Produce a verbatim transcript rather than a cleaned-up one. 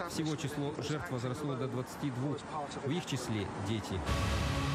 Всего число жертв возросло до двадцати двух, в их числе дети.